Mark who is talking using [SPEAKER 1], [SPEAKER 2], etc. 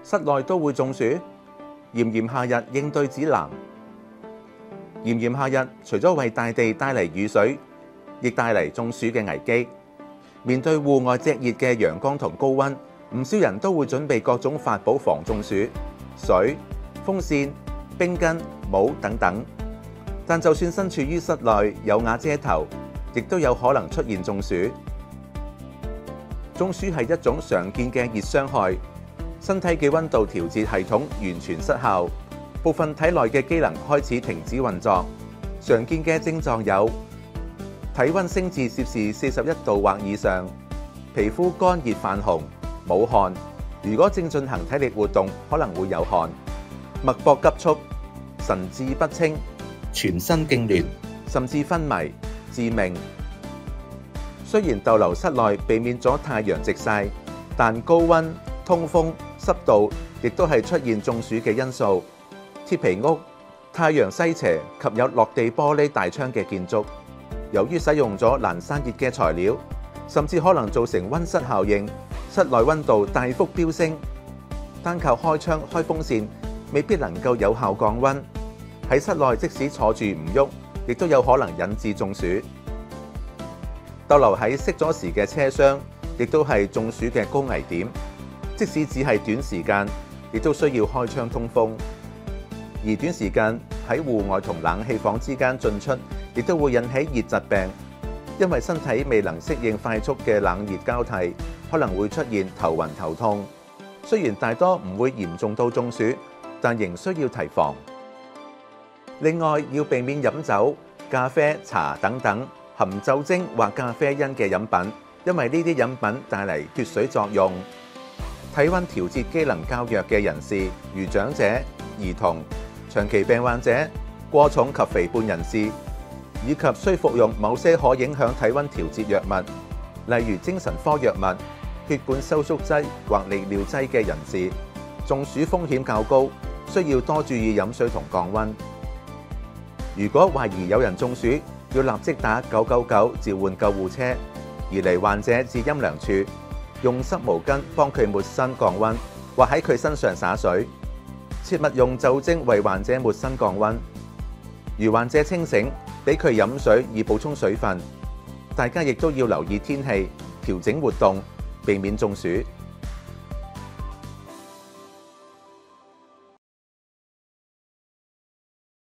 [SPEAKER 1] 室內都會中暑？炎炎夏日應對指南。炎炎夏日除咗為大地帶嚟雨水，亦帶嚟中暑嘅危機。面對戶外炙熱嘅陽光同高溫，唔少人都會準備各種法寶防中暑，水、風扇、冰巾、帽等等。但就算身處於室內有瓦遮頭，亦都有可能出現中暑。中暑係一種常見嘅熱傷害，身體嘅溫度調節系統完全失效，部分體內嘅機能開始停止運作。常見嘅症狀有體溫升至攝氏41度或以上，皮膚乾熱泛紅、冇汗，如果正進行體力活動可能會有汗，脈搏急促、神志不清、全身痙攣，甚至昏迷、致命。雖然逗留室內避免咗太陽直曬，但高溫、通風、濕度亦都係出現中暑嘅因素。鐵皮屋、太陽西斜及有落地玻璃大窗嘅建築，由於使用咗難散熱嘅材料，甚至可能造成溫室效應，室內溫度大幅飆升。單靠開窗開風扇未必能夠有效降溫，喺室內即使坐住唔喐，亦都有可能引致中暑。逗留喺熄咗匙嘅車廂，亦都係中暑嘅高危點。即使只係短時間，亦都需要開窗通風。而短時間喺戶外同冷氣房之間進出，亦都會引起熱疾病，因為身體未能適應快速嘅冷熱交替，可能會出現頭暈頭痛。雖然大多唔會嚴重到中暑，但仍需要提防。另外，要避免飲酒、咖啡、茶等等含酒精或咖啡因嘅飲品，因為呢啲飲品帶嚟脫水作用。體溫調節機能較弱嘅人士，如長者、兒童、長期病患者、過重及肥胖人士，以及需服用某些可影響體溫調節藥物，例如精神科藥物、血管收縮劑或利尿劑嘅人士，中暑風險較高，需要多注意飲水同降溫。如果懷疑有人中暑，要立即打999召喚救護車，移離患者至陰涼處，用濕毛巾幫佢抹身降溫，或喺佢身上灑水。切勿用酒精為患者抹身降溫。如患者清醒，俾佢飲水以補充水分。大家亦都要留意天氣，調整活動，避免中暑。